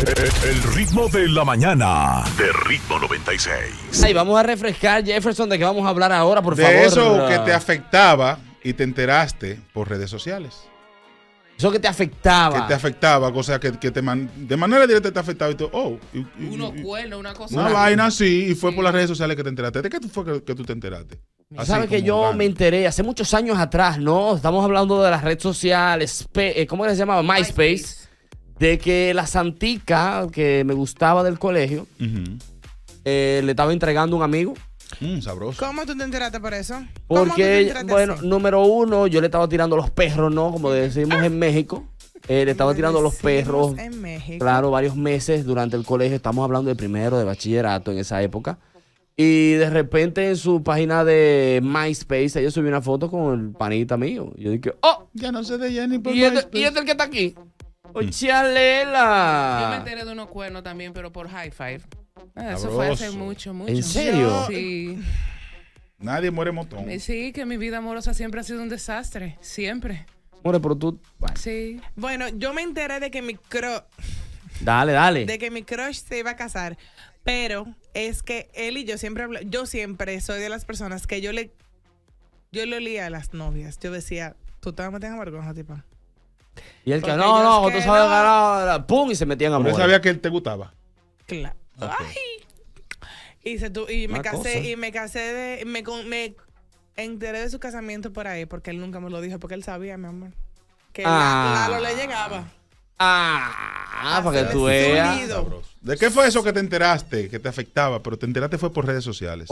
El ritmo de la mañana de Ritmo 96. Ay, vamos a refrescar, Jefferson, de qué vamos a hablar ahora, por favor. De eso que te afectaba y te enteraste por redes sociales. Eso que te afectaba. Que te afectaba, o sea, que de manera directa te afectaba y tú, Unos cuernos, una cosa. una vaina así, y fue por las redes sociales que te enteraste. ¿De qué fue que tú te enteraste? ¿Sabes que yo me enteré hace muchos años atrás, no? Estamos hablando de las redes sociales, ¿cómo se llamaba? MySpace. De que la santica que me gustaba del colegio le estaba entregando a un amigo. Sabroso. ¿Cómo tú te enteraste por eso? Porque, bueno, número uno, yo le estaba tirando los perros, ¿no? Como decimos en México. Le estaba tirando los perros. En México. Claro, varios meses durante el colegio. Estamos hablando de primero, de bachillerato en esa época. Y de repente en su página de MySpace, ella subió una foto con el panita mío. Y yo dije, ¡oh! Ya no sé de Jenny por ¿Y este el que está aquí? ¡Ochalela! Yo me enteré de unos cuernos también, pero por High Five. Eso fue hace mucho. ¿En serio? Sí. Nadie muere motón. Sí, que mi vida amorosa siempre ha sido un desastre. Siempre. More, pero tú... Bueno. Sí. Bueno, yo me enteré de que mi crush... Dale. De que mi crush se iba a casar. Pero es que él y yo siempre... Yo siempre soy de las personas que yo le olía a las novias. Yo decía, tú te vas a meter en amor con esa tipa. Y él que Porque no, es tú que sabes no. ganar, pum, y se metían a ¿Pero él morir. sabía que él te gustaba? Claro. Okay. Ay. Me enteré de su casamiento por ahí porque él nunca me lo dijo, porque él sabía, mi amor, que Lalo le llegaba. Para que tú veas. ¿De qué fue eso que te enteraste, que te afectaba, pero te enteraste fue por redes sociales?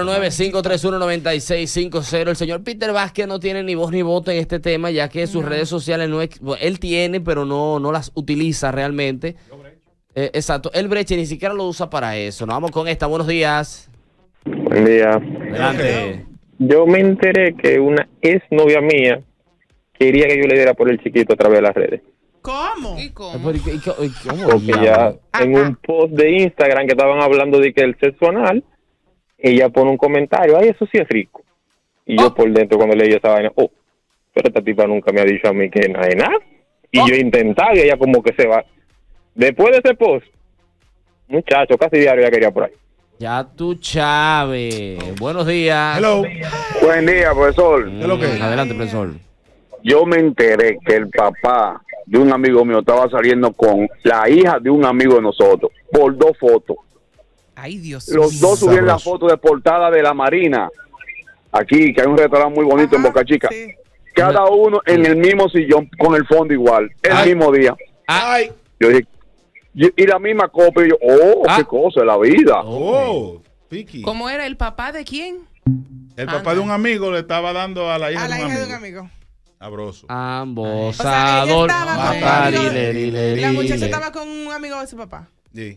809-531-9650. El señor Peter Vázquez no tiene ni voz ni voto en este tema, ya que sus redes sociales él tiene, pero no las utiliza realmente. Exacto, el Breche ni siquiera lo usa para eso. Nos vamos con esta. Buenos días. Buen día. Adelante. Yo me enteré que una ex novia mía quería que yo le diera por el chiquito a través de las redes. ¿Cómo? ¿Y cómo? ¿Cómo? Porque ya en un post de Instagram que estaban hablando de que el sexo anal, ella pone un comentario, ay, eso sí es rico. Y yo por dentro cuando leí esa vaina, pero esta tipa nunca me ha dicho a mí que nada de nada. Y yo intentaba y ella como que se va. Después de ese post, muchacho, casi diario ya quería por ahí. Ya tú, Chávez. Buenos días. Hello. Buen día, profesor. ¿Qué es lo que es? Adelante, profesor. Yo me enteré que el papá de un amigo mío estaba saliendo con la hija de un amigo de nosotros por 2 fotos. Ay, Dios. Los dos subieron la foto de portada de la Marina. Aquí, que hay un restaurante muy bonito en Boca Chica. Sí. Cada uno en el mismo sillón, con el fondo igual, el mismo día. Ay. Yo dije, y la misma copia, y yo, qué cosa es la vida. Piqui. ¿Cómo era el papá de quién? El papá de un amigo le estaba dando a la hija, A la hija de un amigo. amigo. Sabroso. Ambos. O sea, ella estaba matar con y un amigo, le. la muchacha estaba con un amigo de su papá. Sí.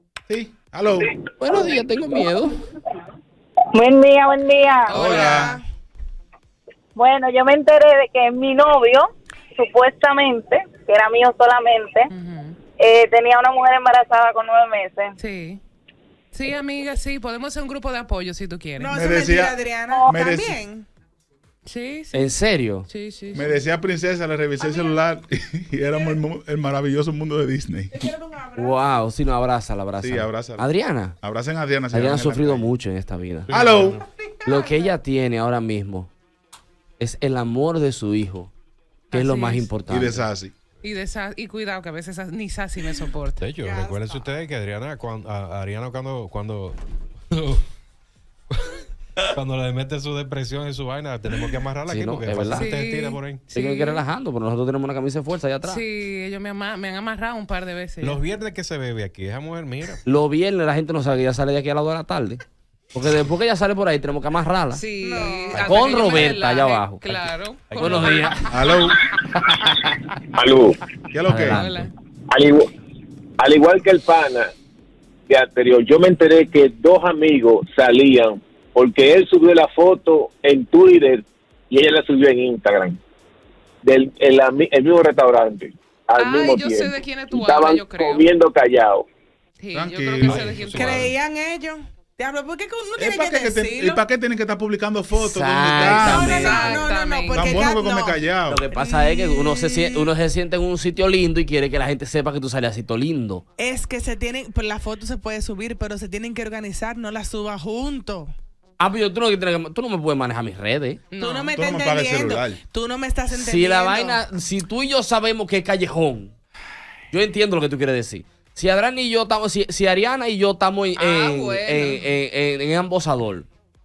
Hello. Buenos días, tengo miedo. Buen día, buen día. Hola. Bueno, yo me enteré de que mi novio, supuestamente, que era mío solamente, tenía una mujer embarazada con 9 meses. Sí. Sí, amiga, sí. Podemos hacer un grupo de apoyo si tú quieres. No, Me eso es decía- mentira, Adriana. me decía- ¿También? Sí, sí. ¿En serio? Sí, sí. Me decía Princesa, le revisé el celular y éramos el maravilloso mundo de Disney. Wow, si no, abrázala. Sí, abrázala. Adriana. Abracen a Adriana. Adriana ha sufrido mucho en esta vida. Hello. Lo que ella tiene ahora mismo es el amor de su hijo, que es lo Así más es. Y importante. de Sassy. Y cuidado, que a veces ni Sassy me soporta. De hecho, recuérdense ustedes que Adriana cuando le mete su depresión y su vaina, tenemos que amarrarla Sí, aquí ¿no? porque Es verdad. fácilmente tira por ahí. Sí, que hay que ir relajando, pero nosotros tenemos una camisa de fuerza allá atrás. Sí, ellos me han amarrado un par de veces. Los viernes que se bebe aquí, esa mujer, mira. Los viernes la gente no sabe que ella sale de aquí a las 2 de la tarde. Porque después que ella sale por ahí, tenemos que amarrarla. Sí. Con Roberta allá abajo. Claro. Buenos días. Hello. Aló. ¿Qué es lo que es? Adelante. Al igual que el pana de anterior, yo me enteré que 2 amigos salían porque él subió la foto en Twitter y ella la subió en Instagram del el mismo restaurante al mismo yo tiempo. sé de quién es tú Estaban hablas, yo creo. comiendo callados. Sí, yo Tranquilo. creo que sé de quién tú hablas. ¿Creían ellos? Diablo, ¿por qué uno ¿Y tiene para que qué, decirlo? tienen que estar publicando fotos? Exactamente. No, porque Tan bueno ya como me no. callado. Lo que pasa es que uno se siente en un sitio lindo y quiere que la gente sepa que tú sales a sitio lindo. Es que se tienen, pues la foto se puede subir, pero se tienen que organizar, no la subas juntos. Ah, pero tú no me puedes manejar mis redes. Tú no me Tú estás no me pagas el entendiendo. celular. Tú no me estás entendiendo. Si la vaina, si tú y yo sabemos que es callejón, yo entiendo lo que tú quieres decir. Si Adriana y yo estamos, si Ariana y yo estamos en embosador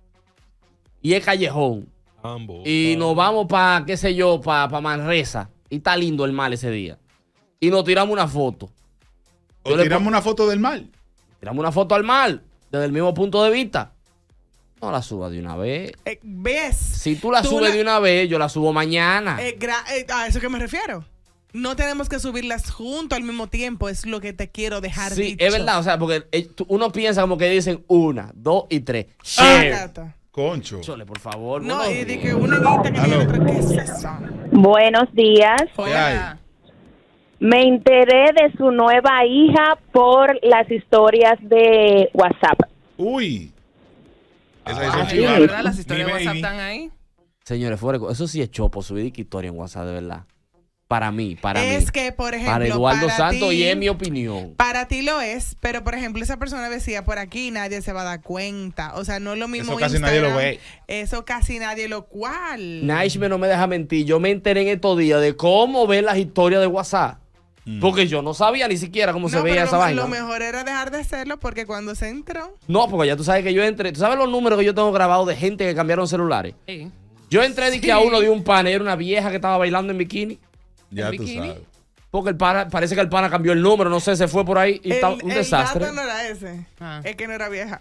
y es callejón Ambos. y nos vamos para, qué sé yo, para Manresa y está lindo el mar ese día y nos tiramos una foto. O tiramos una foto del mar. Tiramos una foto al mar desde el mismo punto de vista. No la subas de una vez. ¿Ves? Si tú la subes de una vez, yo la subo mañana. A eso que me refiero. No tenemos que subirlas juntos al mismo tiempo, es lo que te quiero dejar Sí, dicho. es verdad, o sea, porque uno piensa como que dicen 1, 2 y 3. Exacto. Concho. Chole, por favor. No, y de que una guita que tiene otra, ¿qué es eso? Buenos días. Hola. Me enteré de su nueva hija por las historias de WhatsApp. Uy. Esa es Ay, la verdad, las historias de WhatsApp están ahí. Señores, fuera, eso sí es chopo, subir historia en WhatsApp, de verdad. Para mí. Es que, por ejemplo, para Eduardo para Santos, ti, y es mi opinión. Para ti lo es, pero por ejemplo, esa persona decía por aquí nadie se va a dar cuenta. O sea, no es lo mismo. Eso casi nadie lo ve. Eso casi nadie lo cual. Naishme no me deja mentir. Yo me enteré en estos días de cómo ver las historias de WhatsApp. Porque yo no sabía ni siquiera cómo se veía esa vaina. Lo mejor era dejar de hacerlo porque cuando se entró. No, porque ya tú sabes que yo entré. ¿Tú sabes los números que yo tengo grabados de gente que cambiaron celulares? Sí. Yo entré de que a uno de un pana y era una vieja que estaba bailando en bikini. Ya tú bikini? sabes. Porque el pana, parece que el pana cambió el número, no sé, se fue por ahí y estaba un desastre. El dato no era ese. Ah. Es que no era vieja.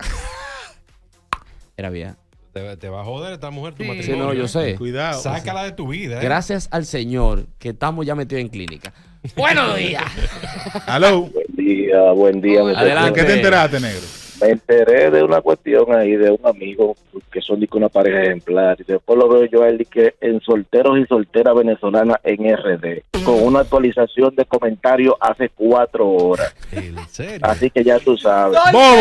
Era vieja. Te va a joder esta mujer tu Sí. matrimonio. Sí, no, yo sé. Cuidado. Sácala de tu vida. Gracias al Señor que estamos ya metidos en clínica. Buenos días. Aló. Buen día. Hola. ¿De Adelante. qué te enteraste, negro? Me enteré de una cuestión ahí de un amigo que son de que una pareja ejemplar y después lo veo yo a él de que en solteros y solteras venezolanas en RD con una actualización de comentarios hace 4 horas. ¿En serio? Así que ya tú sabes. ¡Bobo!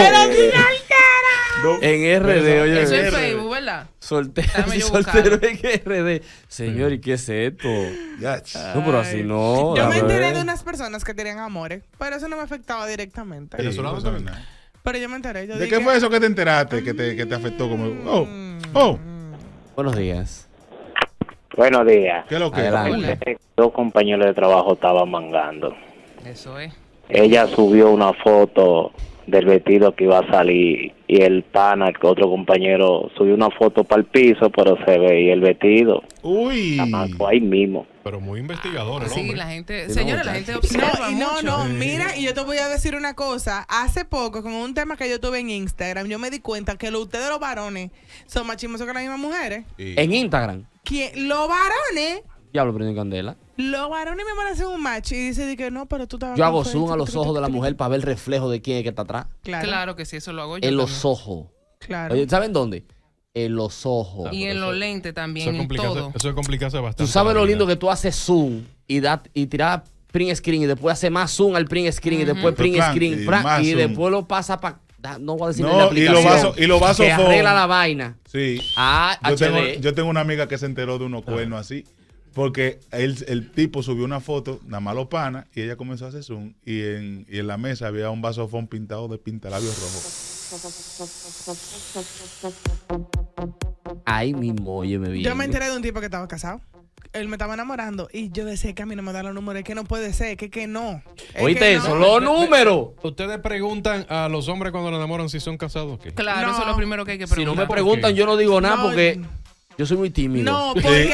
En RD, oye. Eso es Facebook, ¿verdad? Soltero, Déjame yo soltero en RD. Señor, ¿y qué es esto? Ya. No, pero así no. Yo me dame enteré ver. de unas personas que tenían amores, pero eso no me afectaba directamente. Sí, Venezolano no sabe también. nada. Pero yo me enteré. Yo ¿De dije, qué fue eso que te enteraste que te afectó como... Oh. Buenos días. Buenos días. ¿Qué es lo que? Adelante. Dos compañeros de trabajo estaban mangando. Eso es. Ella subió una foto del vestido que iba a salir y el pana, que otro compañero, subió una foto para el piso, pero se veía el vestido. Uy. Chamaco, ahí mismo. Pero muy investigador el Sí, hombre. la gente, Sí, señores, no, la gente muchacho. observa mucho. mira, y yo te voy a decir una cosa. Hace poco, con un tema que yo tuve en Instagram, yo me di cuenta que ustedes los varones son más chismosos que las mismas mujeres. En Instagram. Los varones, Diablo, prende candela. mi amor, hacen un match y dice de que no, pero tú estabas Yo con hago Facebook, zoom a los ojos de la mujer para ver el reflejo de quién es que está atrás. Claro. Que sí, eso lo hago yo. En los también. ojos. Claro. Oye, ¿saben dónde? En los ojos. Y en los lentes también, en todo. Eso es complicarse bastante. Tú sabes la lo vida. lindo que tú haces zoom y tiras print screen y después haces más zoom al print screen y después print Plan, screen y plan, más y zoom. después lo pasa para... No voy a decir No, la y aplicación. lo vaso que phone. arregla la vaina. Sí. Ah, HD. Yo tengo una amiga que se enteró de unos cuernos así. Porque el tipo subió una foto, nada más los panas, y ella comenzó a hacer zoom. Y en la mesa había un vasofón pintado de pintalabios rojos. Ahí mismo, oye, me vi. Yo me enteré de un tipo que estaba casado. Él me estaba enamorando y yo decía que a mí no me da los números, es que no puede ser, que no. Es Oíste que eso, no. los números. Ustedes preguntan a los hombres cuando lo enamoran si son casados o qué. Claro, No. eso es lo primero que hay que Si no preguntar. me preguntan, yo no digo nada No, porque yo soy muy tímido. No, porque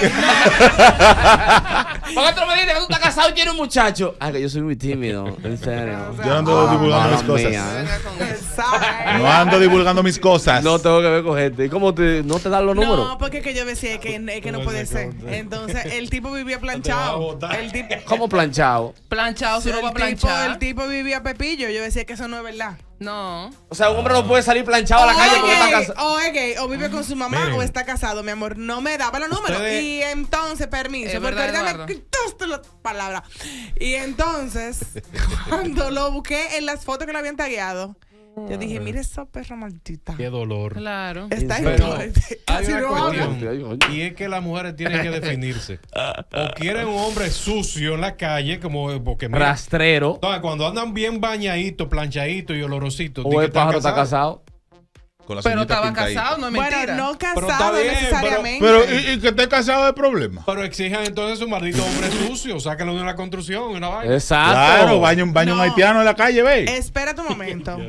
Porque otro me dice que tú estás casado y tienes un muchacho. Ah, que yo soy muy tímido, en serio. Yo no ando divulgando mis mala cosas. mía. No ando divulgando mis cosas. No tengo que ver con gente. ¿Y cómo no te dan los números? No, porque es que yo decía que no puede ser. Entonces, el tipo vivía planchado. El tipo, ¿Cómo planchado? Planchado, si uno va a el planchar. tipo vivía pepillo. Yo decía que eso no es verdad. No. O sea, un hombre no puede salir planchado a la calle porque está casado. O es gay, o vive con su mamá, Miren. o está casado, mi amor. No me daba los números. Ustedes- Y entonces, permiso, Es porque verdad, ahorita me Eduardo. quitaste la palabra. Y entonces, cuando lo busqué en las fotos que le habían tagueado, Yo dije, mire esa perra maldita. Qué dolor. Claro. Está Pero en hay casi una no habla. cuestión, y es que las mujeres tienen que definirse. O quieren un hombre sucio en la calle, como porque mira, Rastrero. entonces, cuando andan bien bañaditos, planchaditos y olorositos, O el pájaro está casado. Con la Pero ceñita estaba pintadita. casado, no es Bueno, mentira. no Pero está casado bien, necesariamente. Pero, y que esté casado es problema. Pero exijan entonces un maldito hombre sucio, sáquenlo de la construcción, una vaina. Exacto. Claro, baño un No. haitiano en la calle, ve. Espérate un momento.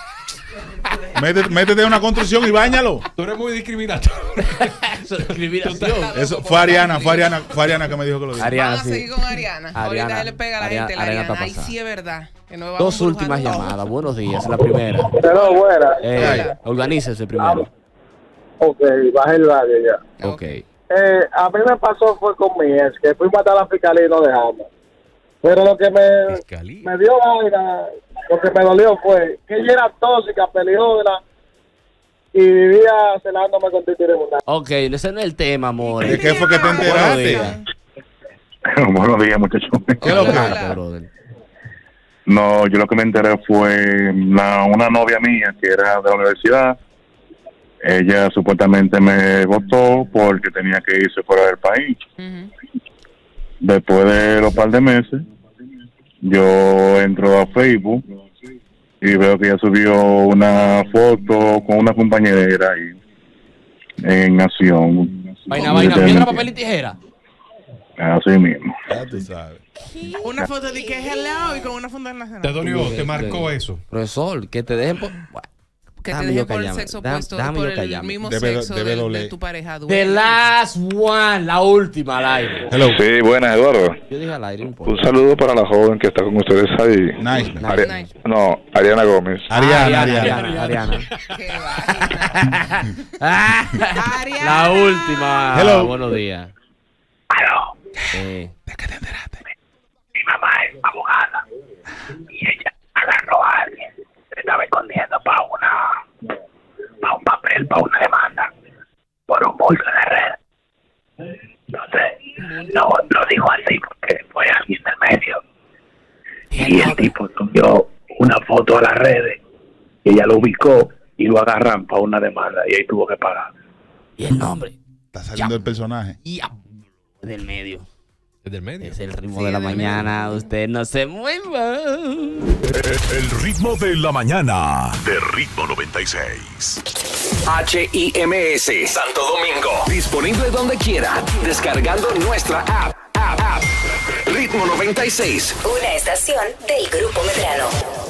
Métete en una construcción y báñalo. Tú eres muy discriminatorio. Eso es discriminación. Eso fue Ariana que me dijo que lo dijo. Ariana, Vamos a sí. seguir con Ariana. Ahorita él le pega a la gente, la Ariana está Ariana. Ay, pasada. sí es verdad. Que no vamos Dos últimas embrujando. llamadas. Buenos días. La primera. Pero buena. Organícese primero. Ok, bajé el radio ya. Ok. A mí me pasó fue con mi ex, que fuimos a la fiscalía y nos dejamos. Pero lo que me dio vaina, lo que me dolió fue que ella era tóxica, peleona y vivía celándome con Titi Remunda. Ok, ese no es el tema, amor. ¿De qué fue que te enteraste? Buenos días, muchachos. ¿Qué es lo que? Brother. No, yo lo que me enteré fue una novia mía que era de la universidad. Ella supuestamente me votó porque tenía que irse fuera del país. Después de los par de meses, yo entro a Facebook y veo que ella subió una foto con una compañera ahí en acción. Vaina, piedra, papel y tijera. Así mismo. Ya tú sabes. Una foto de que es helado y con una funda nacional. ¿Te dolió? ¿Te marcó eso? Profesor, que te dejen por... Que te dejen por el sexo opuesto, por el mismo sexo de tu pareja. The last one, la última al aire. Hello. Sí, buenas, Eduardo. Yo dije al aire un poco. Un saludo para la joven que está con ustedes ahí. Nice. No, Ariana Gómez. Ariana. La última. Hello. Buenos días. ¿De qué te enteraste? Mi mamá es abogada y ella agarró a alguien que estaba escondiendo para un papel, para una demanda, por un bulto de red. Entonces, no lo dijo así porque fue alguien del medio. Y el tipo subió una foto a las redes y ella lo ubicó y lo agarran para una demanda y ahí tuvo que pagar. ¿Y el nombre? Está saliendo el personaje. Del medio. ¿Del medio? Es el ritmo de la mañana. Usted no se mueva. El ritmo de la mañana de Ritmo 96. HIMS Santo Domingo. Disponible donde quiera. Descargando nuestra app. Ritmo 96. Una estación del Grupo Medrano.